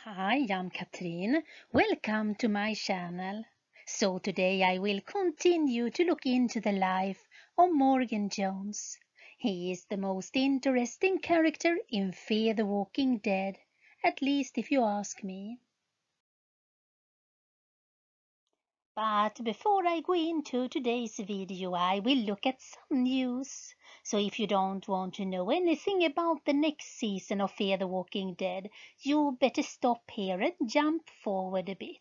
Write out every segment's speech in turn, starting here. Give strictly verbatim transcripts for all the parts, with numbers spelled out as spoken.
Hi, I'm Katrin. Welcome to my channel. So today I will continue to look into the life of Morgan Jones. He is the most interesting character in Fear the Walking Dead, at least if you ask me. But before I go into today's video, I will look at some news. So if you don't want to know anything about the next season of Fear the Walking Dead, you better stop here and jump forward a bit.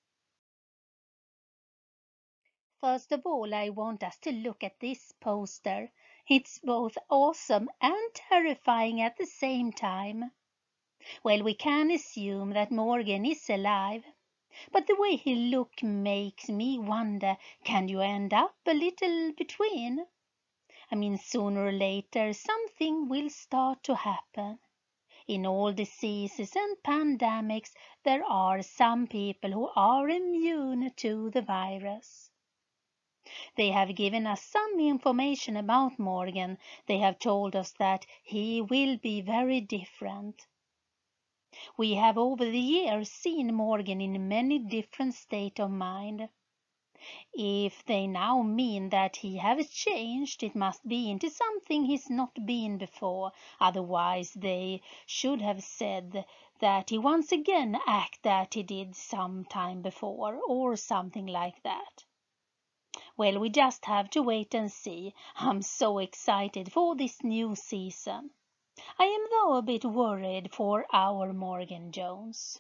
First of all, I want us to look at this poster. It's both awesome and terrifying at the same time. Well, we can assume that Morgan is alive. But the way he looks makes me wonder, can you end up a little between? I mean, sooner or later something will start to happen. In all diseases and pandemics, there are some people who are immune to the virus. They have given us some information about Morgan. They have told us that he will be very different. We have over the years seen Morgan in many different states of mind. If they now mean that he has changed, it must be into something he's not been before. Otherwise they should have said that he once again acted that he did some time before, or something like that. Well, we just have to wait and see. I'm so excited for this new season. I am though a bit worried for our Morgan Jones.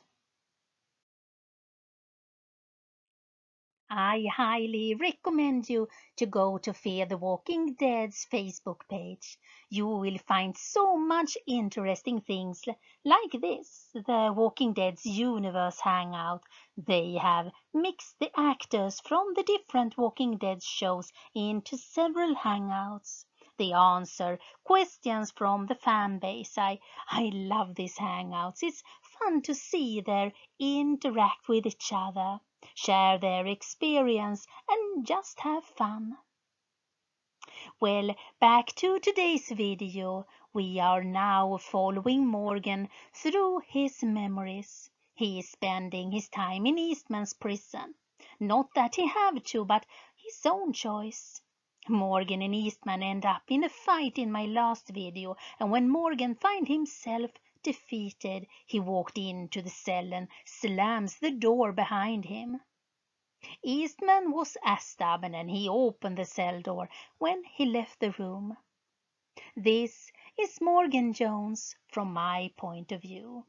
I highly recommend you to go to Fear the Walking Dead's Facebook page. You will find so much interesting things like this. The Walking Dead's Universe Hangout. They have mixed the actors from the different Walking Dead shows into several hangouts. They answer questions from the fan base. I, I love these hangouts. It's fun to see them interact with each other, share their experience, and just have fun. Well, back to today's video. We are now following Morgan through his memories. He is spending his time in Eastman's prison. Not that he have to, but his own choice. Morgan and Eastman end up in a fight in my last video, and when Morgan finds himself defeated, he walked into the cell and slams the door behind him. Eastman was as stubborn, and he opened the cell door when he left the room. This is Morgan Jones from my point of view.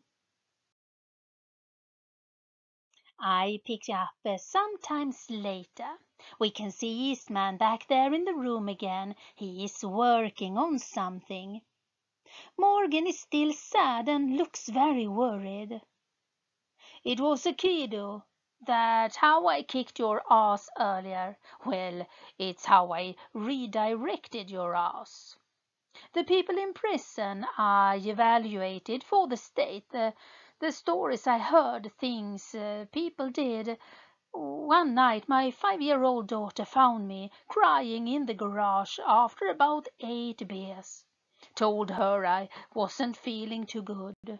I picked up uh, sometimes later. We can see Eastman back there in the room again. He is working on something. Morgan is still sad and looks very worried. It was a kiddo. That's how I kicked your ass earlier. Well, it's how I redirected your ass. The people in prison I evaluated for the state. The, the stories I heard, things uh, people did. One night my five-year-old daughter found me crying in the garage after about eight beers. Told her I wasn't feeling too good.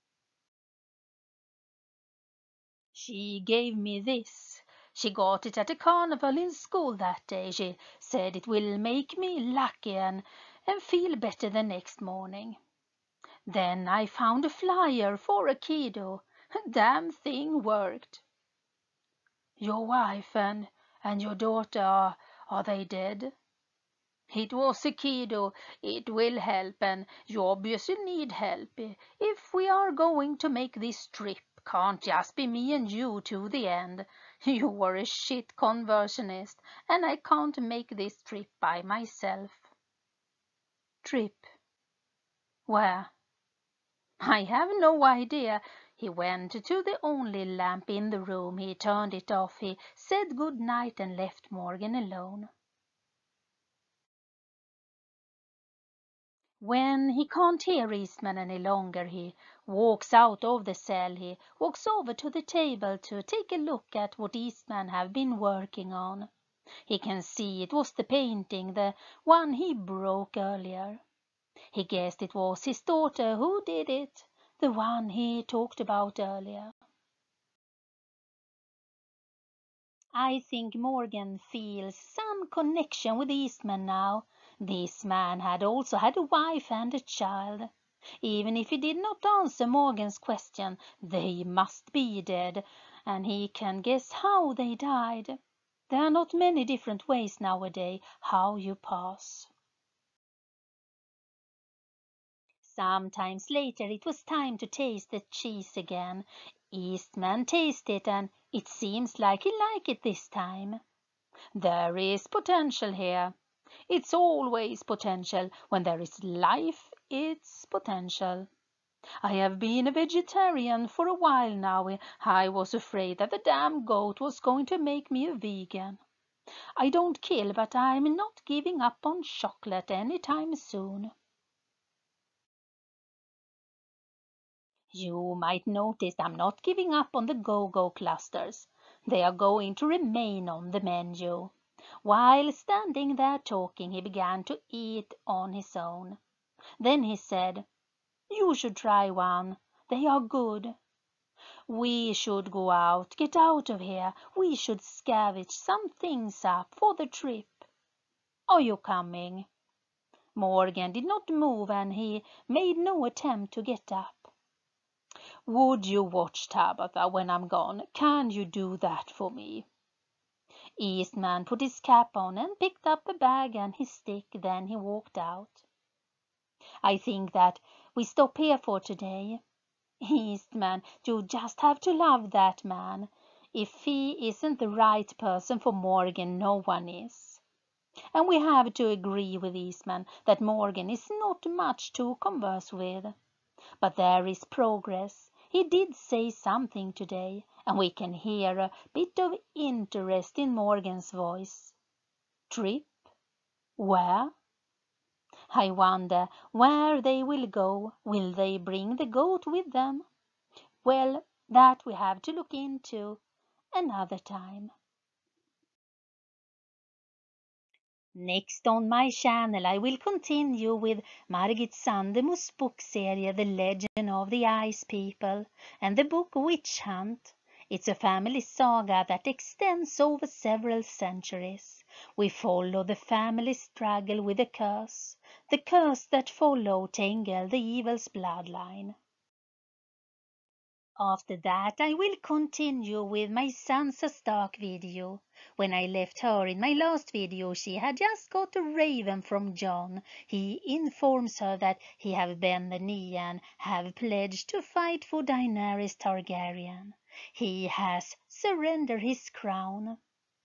She gave me this. She got it at a carnival in school that day. She said it will make me lucky and, and feel better the next morning. Then I found a flyer for a kiddo. Damn thing worked. Your wife and, and your daughter, are, are they dead? It was a kiddo. It will help, and you obviously need help. If we are going to make this trip, can't just be me and you to the end. You were a shit conversionist, and I can't make this trip by myself. Trip? Where? I have no idea. He went to the only lamp in the room. He turned it off. He said good night and left Morgan alone. When he can't hear Eastman any longer, he walks out of the cell. He walks over to the table to take a look at what Eastman have been working on. He can see it was the painting, the one he broke earlier. He guessed it was his daughter who did it. the one he talked about earlier. I think Morgan feels some connection with Eastman now. This man had also had a wife and a child. Even if he did not answer Morgan's question, they must be dead, and he can guess how they died. There are not many different ways nowadays how you pass. Sometimes later it was time to taste the cheese again. Eastman tasted it, and it seems like he liked it this time. There is potential here. It's always potential. When there is life, it's potential. I have been a vegetarian for a while now. I was afraid that the damn goat was going to make me a vegan. I don't kill, but I'm not giving up on chocolate anytime soon. You might notice I'm not giving up on the go-go clusters. They are going to remain on the menu. While standing there talking, he began to eat on his own. Then he said, "You should try one. They are good. We should go out, get out of here. We should scavenge some things up for the trip. Are you coming?" Morgan did not move, and he made no attempt to get up. "Would you watch Tabitha when I'm gone? Can you do that for me?" Eastman put his cap on and picked up the bag and his stick. Then he walked out. "I think that we stop here for today. Eastman, you just have to love that man. If he isn't the right person for Morgan, no one is. And we have to agree with Eastman that Morgan is not much to converse with. But there is progress. He did say something today, and we can hear a bit of interest in Morgan's voice. Trip? Where? I wonder where they will go. Will they bring the goat with them? Well, that we have to look into another time. Next on my channel I will continue with Margit Sandemo's book serie The Legend of the Ice People and the book Witch Hunt. It's a family saga that extends over several centuries. We follow the family struggle with the curse, the curse that followed Tengel the evil's bloodline. After that I will continue with my Sansa Stark video. When I left her in my last video she had just got a raven from Jon. He informs her that he have bent the knee and have pledged to fight for Daenerys Targaryen. He has surrendered his crown.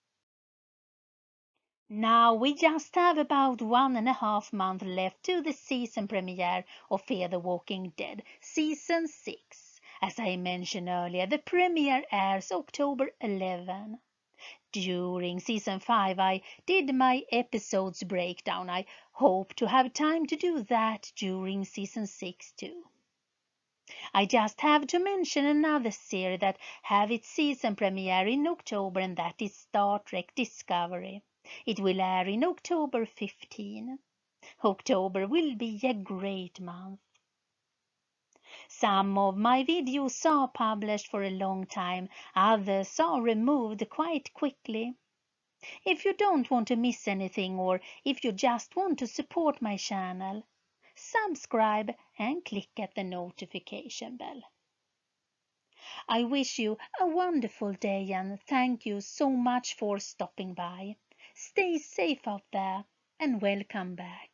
Now we just have about one and a half month left to the season premiere of Fear the Walking Dead, Season six. As I mentioned earlier, the premiere airs October eleventh. During Season five I did my episodes breakdown. I hope to have time to do that during Season six too. I just have to mention another series that have its season premiere in October, and that is Star Trek Discovery. It will air in October fifteenth. October will be a great month. Some of my videos are published for a long time, others are removed quite quickly. If you don't want to miss anything, or if you just want to support my channel, subscribe and click at the notification bell. I wish you a wonderful day and thank you so much for stopping by. Stay safe out there and welcome back.